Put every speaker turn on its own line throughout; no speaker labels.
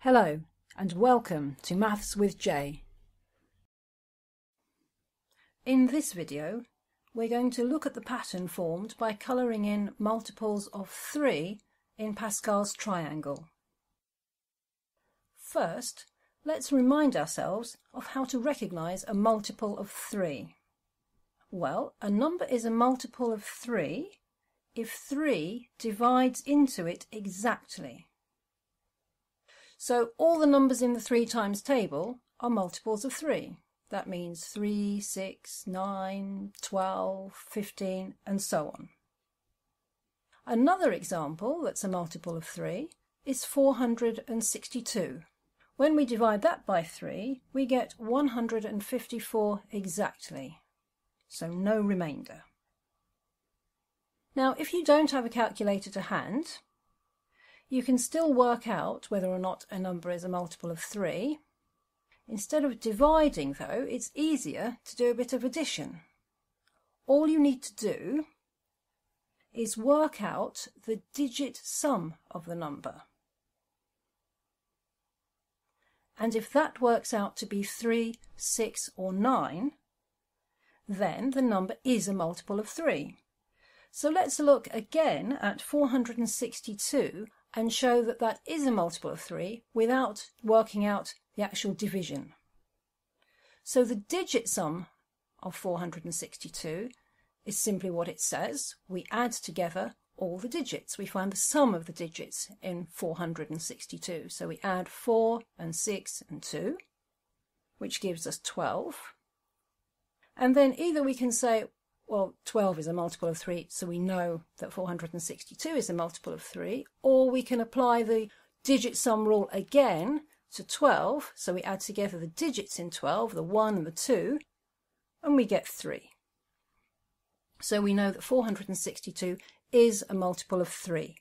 Hello and welcome to Maths with Jay. In this video we're going to look at the pattern formed by colouring in multiples of 3 in Pascal's triangle. First, let's remind ourselves of how to recognise a multiple of 3. Well, a number is a multiple of 3 if 3 divides into it exactly. So all the numbers in the 3 times table are multiples of 3. That means 3, 6, 9, 12, 15 and so on. Another example that's a multiple of 3 is 462. When we divide that by 3 we get 154 exactly, so no remainder. Now if you don't have a calculator to hand, you can still work out whether or not a number is a multiple of 3. Instead of dividing, though, it's easier to do a bit of addition. All you need to do is work out the digit sum of the number. And if that works out to be 3, 6 or 9, then the number is a multiple of 3. So let's look again at 462 and show that that is a multiple of 3 without working out the actual division. So the digit sum of 462 is simply what it says. We add together all the digits. We find the sum of the digits in 462. So we add 4 and 6 and 2, which gives us 12. And then either we can say, well, 12 is a multiple of 3, so we know that 462 is a multiple of 3, or we can apply the digit sum rule again to 12, so we add together the digits in 12, the 1 and the 2, and we get 3. So we know that 462 is a multiple of 3.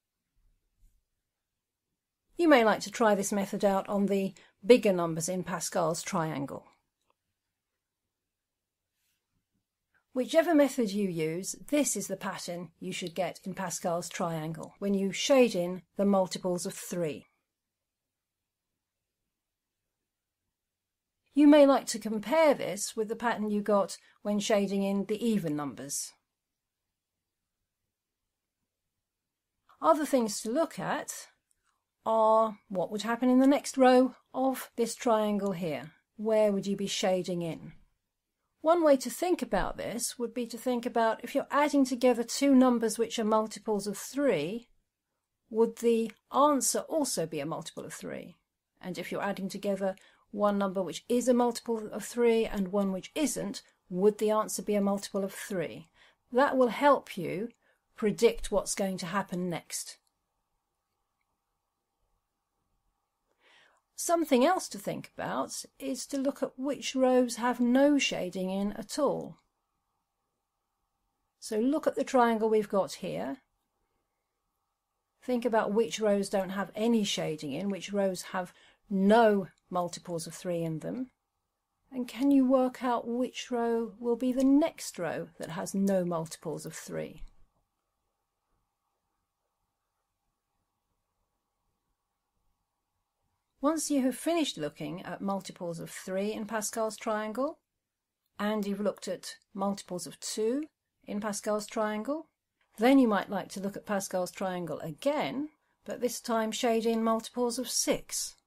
You may like to try this method out on the bigger numbers in Pascal's triangle. Whichever method you use, this is the pattern you should get in Pascal's triangle when you shade in the multiples of 3. You may like to compare this with the pattern you got when shading in the even numbers. Other things to look at are what would happen in the next row of this triangle here. Where would you be shading in? One way to think about this would be to think about if you're adding together two numbers which are multiples of 3, would the answer also be a multiple of 3? And if you're adding together one number which is a multiple of 3 and one which isn't, would the answer be a multiple of 3? That will help you predict what's going to happen next. Something else to think about is to look at which rows have no shading in at all. So look at the triangle we've got here. Think about which rows don't have any shading in, which rows have no multiples of 3 in them. And can you work out which row will be the next row that has no multiples of 3? Once you have finished looking at multiples of 3 in Pascal's triangle, and you've looked at multiples of 2 in Pascal's triangle, then you might like to look at Pascal's triangle again, but this time shade in multiples of 6.